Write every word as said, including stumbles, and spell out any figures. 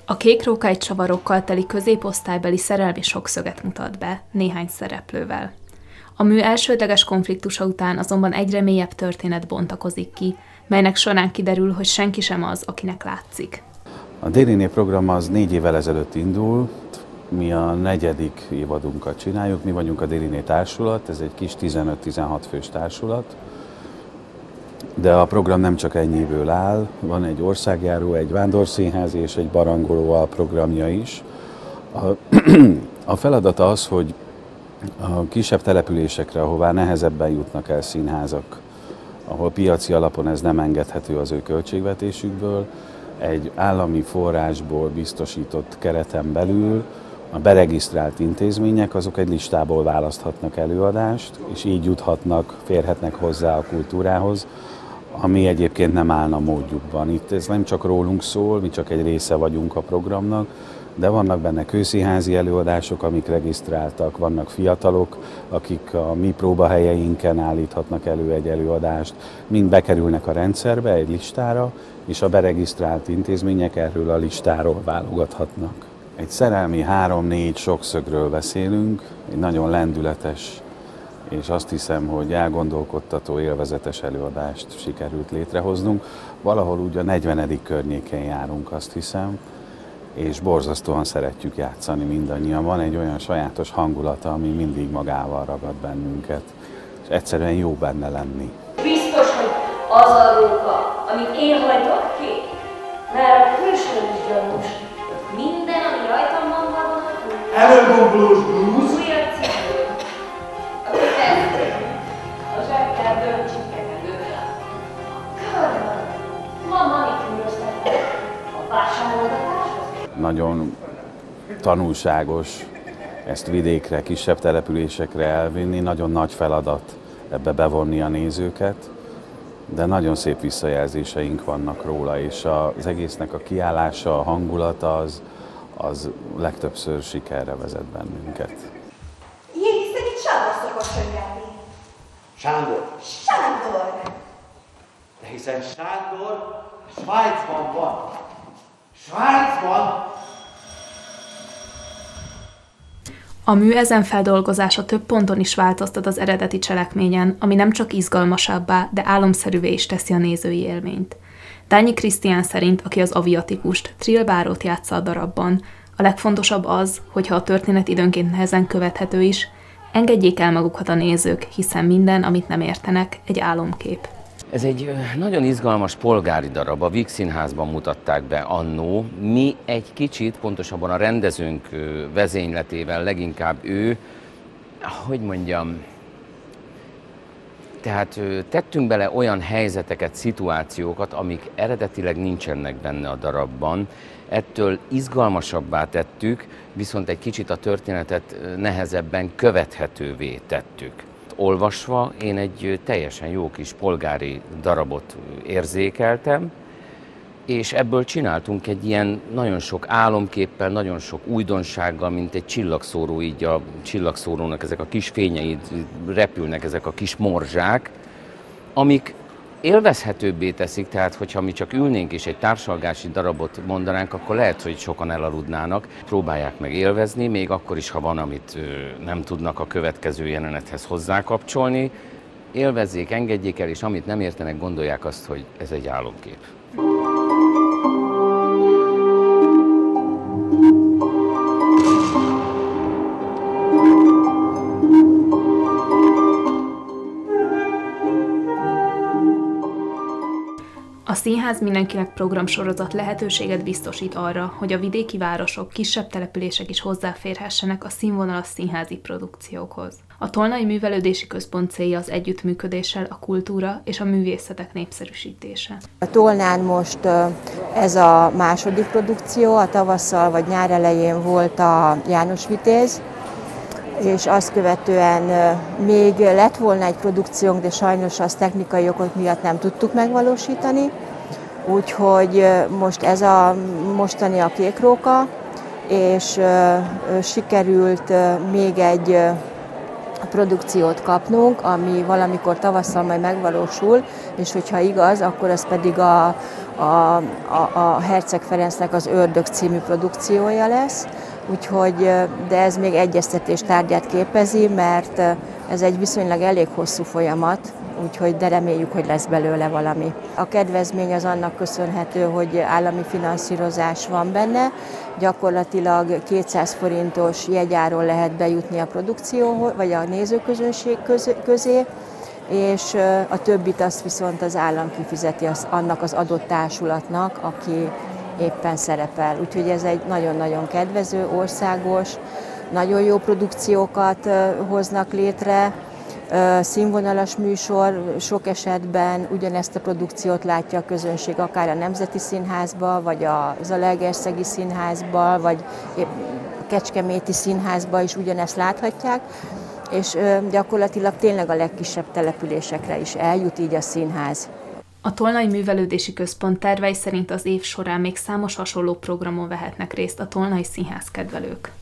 A Kék róka egy csavarokkal teli középosztálybeli szerelmi sokszöget mutat be, néhány szereplővel. A mű elsődleges konfliktusa után azonban egyre mélyebb történet bontakozik ki, melynek során kiderül, hogy senki sem az, akinek látszik. A Dériné program az négy évvel ezelőtt indult, mi a negyedik évadunkat csináljuk, mi vagyunk a Dériné társulat, ez egy kis tizenöt-tizenhat fős társulat, de a program nem csak ennyiből áll, van egy országjáró, egy vándorszínház és egy barangoló alprogramja is. A, a feladata az, hogy a kisebb településekre, ahová nehezebben jutnak el színházak, ahol piaci alapon ez nem engedhető az ő költségvetésükből, egy állami forrásból biztosított kereten belül a beregisztrált intézmények azok egy listából választhatnak előadást, és így juthatnak, férhetnek hozzá a kultúrához, ami egyébként nem állna módjukban. Itt ez nem csak rólunk szól, mi csak egy része vagyunk a programnak, de vannak benne kőszínházi előadások, amik regisztráltak, vannak fiatalok, akik a mi próbahelyeinken állíthatnak elő egy előadást, mind bekerülnek a rendszerbe, egy listára, és a beregisztrált intézmények erről a listáról válogathatnak. Egy szerelmi három-négy sokszögről beszélünk, egy nagyon lendületes, és azt hiszem, hogy elgondolkodtató, élvezetes előadást sikerült létrehoznunk. Valahol úgy a negyvenedik környéken járunk, azt hiszem, és borzasztóan szeretjük játszani mindannyian. Van egy olyan sajátos hangulata, ami mindig magával ragad bennünket, és egyszerűen jó benne lenni. Biztos, hogy az a róka, amit én hajtok ki, mert a külső is gyanús. Minden, ami rajtam van, van előgombolós blúz, újabb cipő, a kötelező, a zsekkerdő, a csipkekedő, a körben, ma manikűröztetek, a vásárolgatáshoz. Nagyon tanulságos ezt vidékre, kisebb településekre elvinni, nagyon nagy feladat ebbe bevonni a nézőket, de nagyon szép visszajelzéseink vannak róla, és az egésznek a kiállása, a hangulata az, az legtöbbször sikerre vezet bennünket. Én hiszem, itt Sándor szokott könyvelni. Sándor. Sándor! De hiszen Sándor Svájcban van. Svájcban! A mű ezen feldolgozása több ponton is változtat az eredeti cselekményen, ami nem csak izgalmasabbá, de álomszerűvé is teszi a nézői élményt. Dányi Krisztián szerint, aki az aviatikust, Trill Bárót játsza a darabban, a legfontosabb az, hogyha a történet időnként nehezen követhető is, engedjék el magukat a nézők, hiszen minden, amit nem értenek, egy álomkép. Ez egy nagyon izgalmas polgári darab, a Víg Színházban mutatták be annó. Mi egy kicsit, pontosabban a rendezőnk vezényletével, leginkább ő, hogy mondjam, tehát tettünk bele olyan helyzeteket, szituációkat, amik eredetileg nincsenek benne a darabban. Ettől izgalmasabbá tettük, viszont egy kicsit a történetet nehezebben követhetővé tettük. Olvasva én egy teljesen jó kis polgári darabot érzékeltem, és ebből csináltunk egy ilyen nagyon sok álomképpel, nagyon sok újdonsággal, mint egy csillagszóró, így a csillagszórónak ezek a kis fényei repülnek, ezek a kis morzsák, amik élvezhetőbbé teszik, tehát hogyha mi csak ülnénk és egy társalgási darabot mondanánk, akkor lehet, hogy sokan elaludnának. Próbálják meg élvezni, még akkor is, ha van, amit nem tudnak a következő jelenethez hozzákapcsolni. Élvezzék, engedjék el, és amit nem értenek, gondolják azt, hogy ez egy álomkép. A Színház mindenkinek programsorozat lehetőséget biztosít arra, hogy a vidéki városok, kisebb települések is hozzáférhessenek a színvonalas színházi produkciókhoz. A Tolnai Művelődési Központ célja az együttműködéssel a kultúra és a művészetek népszerűsítése. A Tolnán most ez a második produkció, a tavasszal vagy nyár elején volt a János Vitéz, és azt követően még lett volna egy produkciónk, de sajnos azt technikai okok miatt nem tudtuk megvalósítani. Úgyhogy most ez a mostani a Kék róka, és sikerült még egy produkciót kapnunk, ami valamikor tavasszal majd megvalósul, és hogyha igaz, akkor az pedig a, a, a, a Herceg Ferencnek az Ördög című produkciója lesz, úgyhogy, de ez még egyeztetés tárgyát képezi, mert ez egy viszonylag elég hosszú folyamat, úgyhogy de reméljük, hogy lesz belőle valami. A kedvezmény az annak köszönhető, hogy állami finanszírozás van benne, gyakorlatilag kétszáz forintos jegyáron lehet bejutni a produkcióhoz, vagy a nézőközönség közé, és a többit azt viszont az állam kifizeti az, annak az adott társulatnak, aki éppen szerepel. Úgyhogy ez egy nagyon-nagyon kedvező, országos, nagyon jó produkciókat hoznak létre, színvonalas műsor, sok esetben ugyanezt a produkciót látja a közönség akár a Nemzeti Színházba, vagy a Zalaegerszegi Színházba, vagy a Kecskeméti Színházba is ugyanezt láthatják, és gyakorlatilag tényleg a legkisebb településekre is eljut így a színház. A Tolnai Művelődési Központ tervei szerint az év során még számos hasonló programon vehetnek részt a tolnai színház kedvelők.